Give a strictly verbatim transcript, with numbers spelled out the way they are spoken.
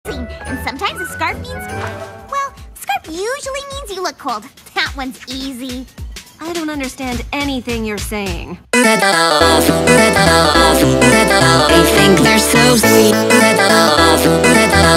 melting. And sometimes a scarf means, well, scarf usually means you look cold. That one's easy. I don't understand anything you're saying. They think they're so sweet.